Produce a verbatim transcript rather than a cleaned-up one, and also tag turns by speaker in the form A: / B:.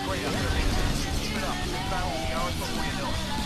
A: great out there, man. Keep it up. This battle will be ours before you know it.